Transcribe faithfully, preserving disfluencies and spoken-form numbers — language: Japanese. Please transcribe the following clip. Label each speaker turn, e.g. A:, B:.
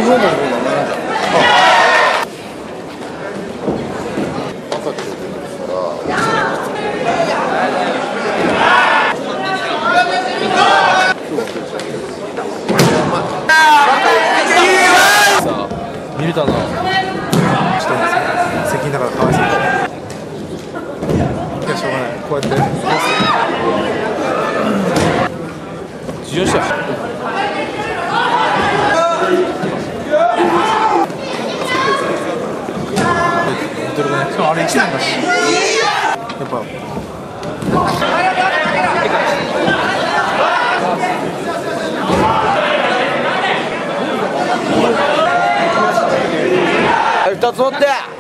A: 日の方がなんだ。
B: 見れたな。ちょっと責任だからかわいそう。いやしょうがない。こうやって自由した。踊るね。しかもあれ一年だし。やっぱ。
A: 二つ折って。